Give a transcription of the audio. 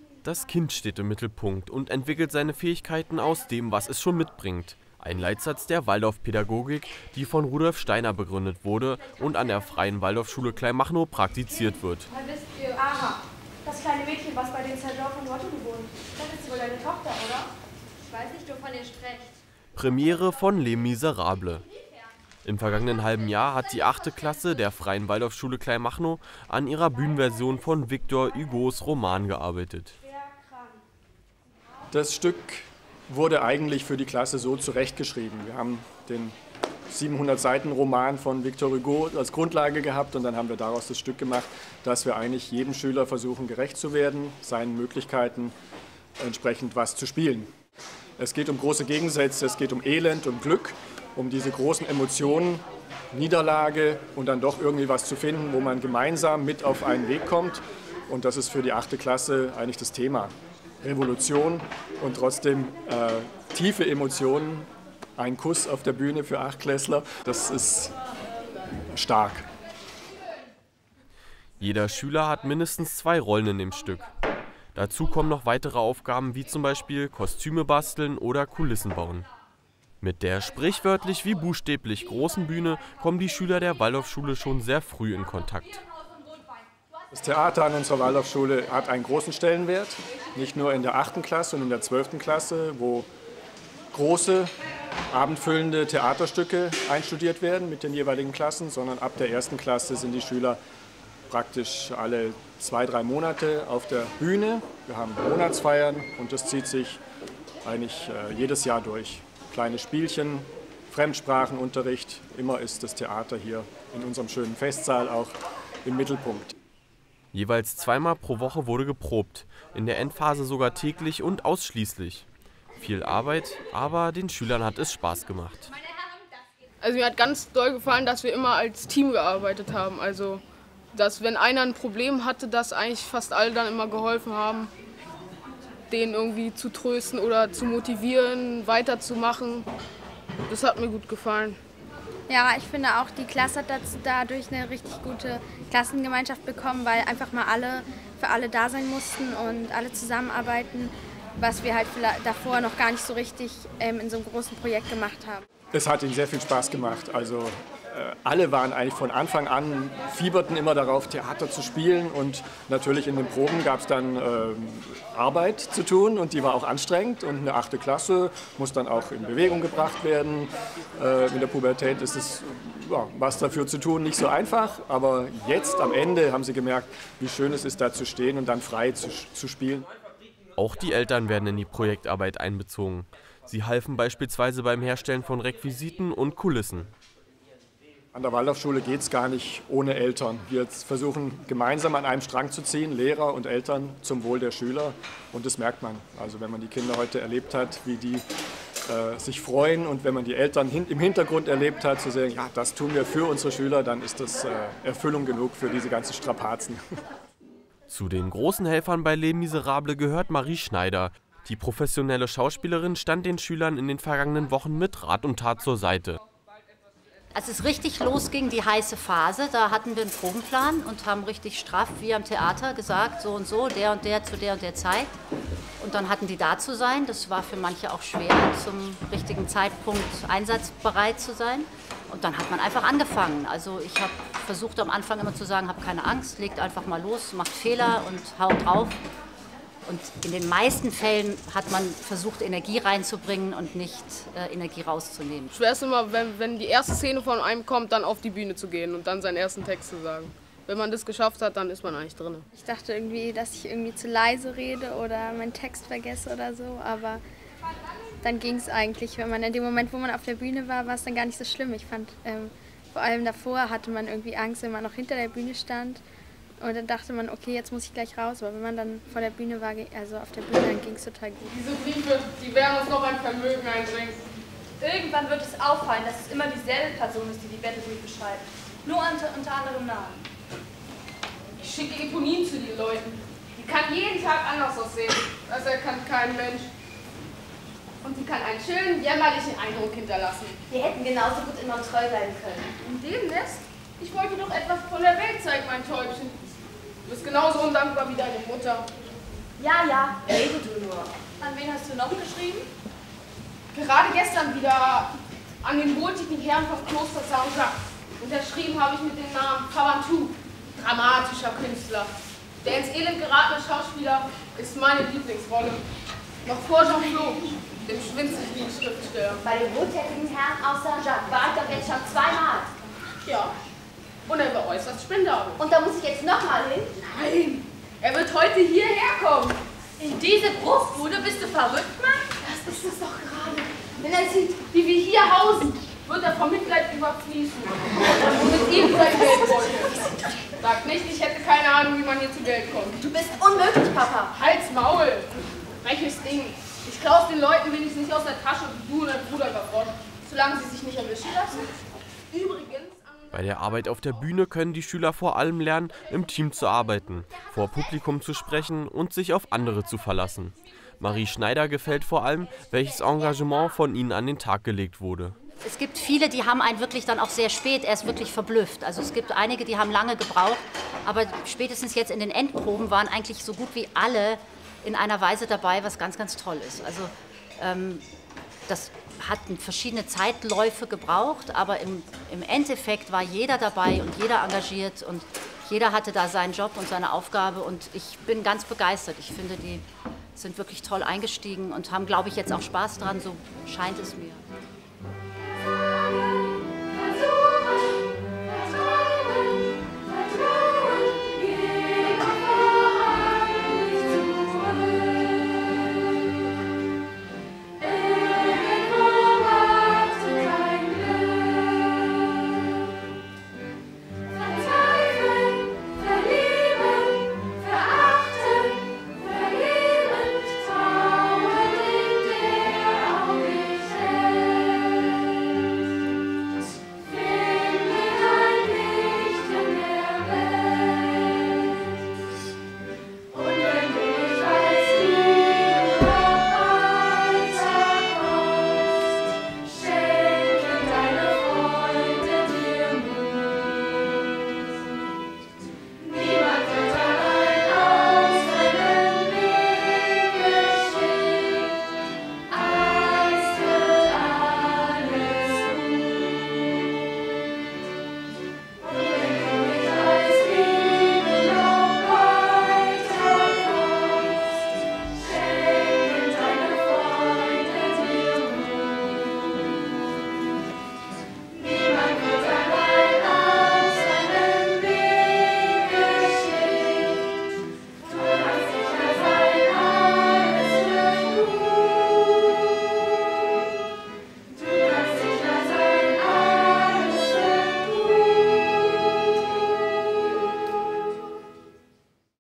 Das Kind steht im Mittelpunkt und entwickelt seine Fähigkeiten aus dem, was es schon mitbringt. Ein Leitsatz der Waldorfpädagogik, die von Rudolf Steiner begründet wurde und an der Freien Waldorfschule Kleinmachnow praktiziert wird. Da wisst ihr, aha, das kleine Mädchen, was bei den Zerdorf von Lotto gewohnt. Das ist wohl deine Tochter, oder? Ich weiß nicht, wovon ihr sprecht. Premiere von Les Miserables. Im vergangenen halben Jahr hat die 8. Klasse der Freien Waldorfschule Kleinmachnow an ihrer Bühnenversion von Victor Hugos Roman gearbeitet. Das Stück wurde eigentlich für die Klasse so zurechtgeschrieben. Wir haben den 700 Seiten Roman von Victor Hugo als Grundlage gehabt und dann haben wir daraus das Stück gemacht, dass wir eigentlich jedem Schüler versuchen, gerecht zu werden, seinen Möglichkeiten entsprechend was zu spielen. Es geht um große Gegensätze, es geht um Elend, um Glück, um diese großen Emotionen, Niederlage und dann doch irgendwie was zu finden, wo man gemeinsam mit auf einen Weg kommt. Und das ist für die 8. Klasse eigentlich das Thema. Revolution und trotzdem tiefe Emotionen. Ein Kuss auf der Bühne für 8-Klässler, das ist stark. Jeder Schüler hat mindestens 2 Rollen in dem Stück. Dazu kommen noch weitere Aufgaben wie zum Beispiel Kostüme basteln oder Kulissen bauen. Mit der sprichwörtlich wie buchstäblich großen Bühne kommen die Schüler der Waldorfschule schon sehr früh in Kontakt. Das Theater an unserer Waldorfschule hat einen großen Stellenwert, nicht nur in der 8. Klasse und in der 12. Klasse, wo große, abendfüllende Theaterstücke einstudiert werden mit den jeweiligen Klassen, sondern ab der 1. Klasse sind die Schüler praktisch alle 2-3 Monate auf der Bühne. Wir haben Monatsfeiern und das zieht sich eigentlich jedes Jahr durch. Kleine Spielchen, Fremdsprachenunterricht, immer ist das Theater hier in unserem schönen Festsaal auch im Mittelpunkt. Jeweils 2-mal pro Woche wurde geprobt, in der Endphase sogar täglich und ausschließlich. Viel Arbeit, aber den Schülern hat es Spaß gemacht. Also mir hat ganz doll gefallen, dass wir immer als Team gearbeitet haben. Also, dass wenn einer ein Problem hatte, dass eigentlich fast alle dann immer geholfen haben, den irgendwie zu trösten oder zu motivieren, weiterzumachen. Das hat mir gut gefallen. Ja, ich finde auch, die Klasse hat dadurch eine richtig gute Klassengemeinschaft bekommen, weil einfach mal alle für alle da sein mussten und alle zusammenarbeiten, was wir halt davor noch gar nicht so richtig in so einem großen Projekt gemacht haben. Es hat ihnen sehr viel Spaß gemacht. Also alle waren eigentlich von Anfang an, fieberten immer darauf, Theater zu spielen. Und natürlich in den Proben gab es dann Arbeit zu tun und die war auch anstrengend. Und eine 8. Klasse muss dann auch in Bewegung gebracht werden. In der Pubertät ist es, ja, was dafür zu tun, nicht so einfach. Aber jetzt am Ende haben sie gemerkt, wie schön es ist, da zu stehen und dann frei zu spielen. Auch die Eltern werden in die Projektarbeit einbezogen. Sie halfen beispielsweise beim Herstellen von Requisiten und Kulissen. An der Waldorfschule geht es gar nicht ohne Eltern. Wir versuchen gemeinsam an einem Strang zu ziehen, Lehrer und Eltern zum Wohl der Schüler. Und das merkt man. Also wenn man die Kinder heute erlebt hat, wie die sich freuen und wenn man die Eltern im Hintergrund erlebt hat, zu sagen, ja, das tun wir für unsere Schüler, dann ist das Erfüllung genug für diese ganzen Strapazen. Zu den großen Helfern bei Les Miserables gehört Marie Schneider. Die professionelle Schauspielerin stand den Schülern in den vergangenen Wochen mit Rat und Tat zur Seite. Als es richtig losging, die heiße Phase, da hatten wir einen Probenplan und haben richtig straff, wie am Theater, gesagt, so und so, der und der zu der und der Zeit. Und dann hatten die da zu sein. Das war für manche auch schwer, zum richtigen Zeitpunkt einsatzbereit zu sein. Und dann hat man einfach angefangen. Also ich habe versucht am Anfang immer zu sagen, habt keine Angst, legt einfach mal los, macht Fehler und haut drauf. Und in den meisten Fällen hat man versucht, Energie reinzubringen und nicht Energie rauszunehmen. Schwer ist immer, wenn die erste Szene von einem kommt, dann auf die Bühne zu gehen und dann seinen ersten Text zu sagen. Wenn man das geschafft hat, dann ist man eigentlich drin. Ich dachte irgendwie, dass ich irgendwie zu leise rede oder meinen Text vergesse oder so, aber dann ging es eigentlich. Wenn man in dem Moment, wo man auf der Bühne war, war es dann gar nicht so schlimm. Ich fand, vor allem davor hatte man irgendwie Angst, wenn man noch hinter der Bühne stand. Und dann dachte man, okay, jetzt muss ich gleich raus. Aber wenn man dann vor der Bühne war, also auf der Bühne, dann ging es total gut. Diese Briefe, die werden uns noch ein Vermögen einbringen. Irgendwann wird es auffallen, dass es immer dieselbe Person ist, die die Bettelbriefe schreibt. Nur unter anderem Namen. Ich schicke Eponin zu den Leuten. Die kann jeden Tag anders aussehen. Das erkannt kein Mensch. Und die kann einen schönen, jämmerlichen Eindruck hinterlassen. Wir hätten genauso gut immer treu bleiben können. Und dem Nest? Ich wollte doch etwas von der Welt zeigen, mein Täubchen. Du bist genauso undankbar wie deine Mutter. Ja, ja, rede du nur. An wen hast du noch geschrieben? Gerade gestern wieder an den wohltätigen Herrn vom Kloster Saint-Jacques. Unterschrieben habe ich mit dem Namen Fabantou, dramatischer Künstler. Der ins Elend geratene Schauspieler ist meine Lieblingsrolle. Noch vor Jean-Claude, dem schwindseligen Schriftsteller. Bei dem wohltätigen Herrn aus Saint-Jacques war ich doch jetzt schon zweimal. Ja, und er war äußerst spendabel. Und da muss ich jetzt nochmal hin? Nein, er wird heute hierher kommen. In diese Bruchbude? Bist du verrückt, Mann? Das ist es doch gerade. Wenn er sieht, wie wir hier hausen, wird er vom Mitleid überfließen. Und mit ihm sein Geldbeutel. Sag nicht, ich hätte keine Ahnung, wie man hier zu Geld kommt. Du bist unmöglich, Papa. Halt's Maul! Freches Ding. Ich klaus den Leuten wenigstens nicht aus der Tasche, wie du und dein Bruder Gavroche, solange sie sich nicht erwischen lassen. Übrigens... Bei der Arbeit auf der Bühne können die Schüler vor allem lernen, im Team zu arbeiten, vor Publikum zu sprechen und sich auf andere zu verlassen. Marie Schneider gefällt vor allem, welches Engagement von ihnen an den Tag gelegt wurde. Es gibt viele, die haben einen wirklich dann auch sehr spät erst wirklich verblüfft. Also es gibt einige, die haben lange gebraucht, aber spätestens jetzt in den Endproben waren eigentlich so gut wie alle in einer Weise dabei, was ganz, ganz toll ist. Also das hat verschiedene Zeitläufe gebraucht, aber im Endeffekt war jeder dabei und jeder engagiert und jeder hatte da seinen Job und seine Aufgabe und ich bin ganz begeistert. Ich finde, die sind wirklich toll eingestiegen und haben, glaube ich, jetzt auch Spaß dran, so scheint es mir.